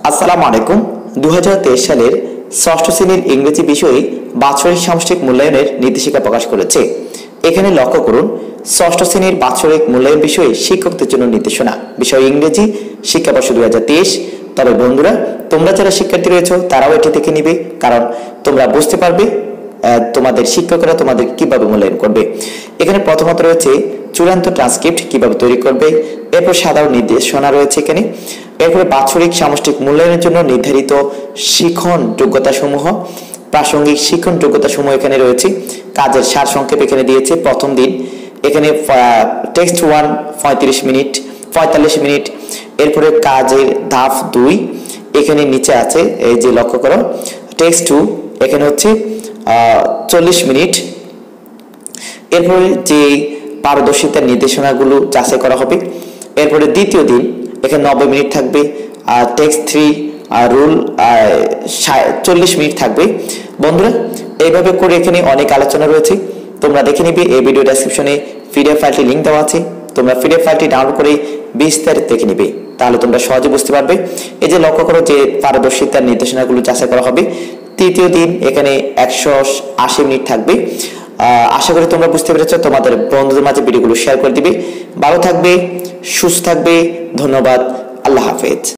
আসসালামু আলাইকুম। 2023 সালের ষষ্ঠ শ্রেণীর ইংরেজি বিষয়ে বাৎসরিক সামষ্টিক মূল্যায়নের নির্দেশিকা প্রকাশ করেছে। এখানে লক্ষ্য করুন, ষষ্ঠ শ্রেণীর বাৎসরিক মূল্যায়ন বিষয়ে শিক্ষকদের জন্য নির্দেশনা, বিষয় ইংরেজি, শিক্ষাবর্ষ 2023। তবে বন্ধুরা, তোমরা যারা শিক্ষার্থী রয়েছে তারাও এটি দেখে নিবে, কারণ তোমরা বুঝতে পারবে তোমাদের শিক্ষকরা তোমাদের কিভাবে মূল্যায়ন করবে। এখানে প্রথমত রয়েছে চূড়ান্ত ট্রান্সক্রিপ্ট কিভাবে তৈরি করবে, এরপর সাধারণ নির্দেশনা রয়েছে এখানে। এরপরে বাৎসরিক সামষ্টিক মূল্যায়নের জন্য নির্ধারিত শিখন যোগ্যতা সমূহ, প্রাসঙ্গিক শিখন যোগ্যতা সমূহ এখানে রয়েছে। কাজের সার সংক্ষেপ এখানে দিয়েছে। প্রথম দিন এখানে টেক্সট 1 45 মিনিট। এরপরে কাজের ধাপ 2 এখানে নিচে আছে, এই যে লক্ষ্য করো, টেক্সট 2 এখানে হচ্ছে 40 মিনিট। এরপরে যে পারদর্শিতার নির্দেশনাগুলো যাচাই করা হবে। এরপরে দ্বিতীয় দিন এখানে 90 মিনিট থাকবে, আর টেক্সট 3 আর রুল 40 মিনিট থাকবে। বন্ধুরা, এইভাবে করে এখানে অনেক আলোচনা রয়েছে, তোমরা দেখে নিবে। এই ভিডিও ডেসক্রিপশনে পিডিএফ ফাইলটি লিংক দেওয়া আছে, তোমরা পিডিএফ ফাইলটি ডাউনলোড করে বিস্তারিত দেখে নিবে, তাহলে তোমরা সহজে বুঝতে পারবে। এই যে লক্ষ্য করো যে পারদর্শিতার নির্দেশনাগুলো যাচাই করা হবে। তৃতীয় দিন এখানে 180 মিনিট থাকবে। আশা করি তোমরা বুঝতে পেরেছো। তোমাদের বন্ধুদের মাঝে ভিডিওগুলো শেয়ার করে দিবে। ভালো থাকবে, সুস্থ থাকবে। ধন্যবাদ। আল্লাহ হাফেজ।